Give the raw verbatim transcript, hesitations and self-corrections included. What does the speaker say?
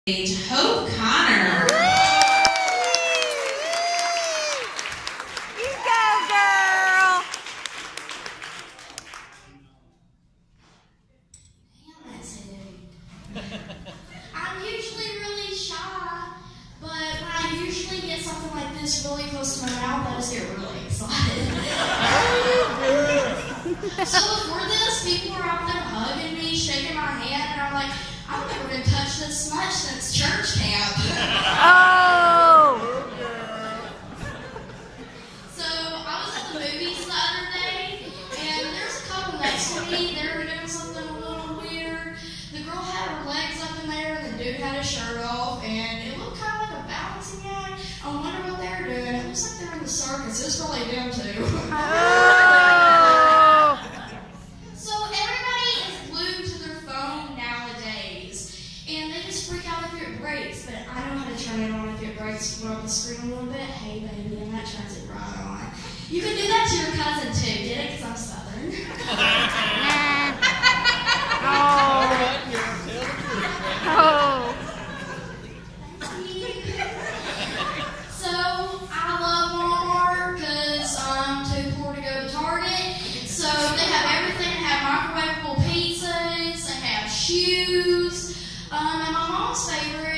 Hope Connor. You go, girl. I'm usually really shy, but when I usually get something like this really close to my mouth, I just get really excited. So before this, people were out there hugging me, shaking my hand, and I'm like, I've never been touched this much since church camp. Oh! So I was at the movies the other day, and there's a couple next to me. They were doing something a little weird. The girl had her legs up in there, and the dude had his shirt off, and it looked kind of like a balancing act. I wonder what they're doing. It looks like they're in the circus. It was probably them too. Oh! So everybody is glued to their phone nowadays, and they just freak out if it breaks. But I know how to turn it on if it breaks. Rub the screen a little bit. Hey, baby, and that turns it right on. You can do that to your cousin too. Get it? Because I'm Southern. Oh. So I love Walmart because I'm too poor to go to Target. So they have everything. They have microwavable pizzas. They have shoes. Um, and my mom's favorite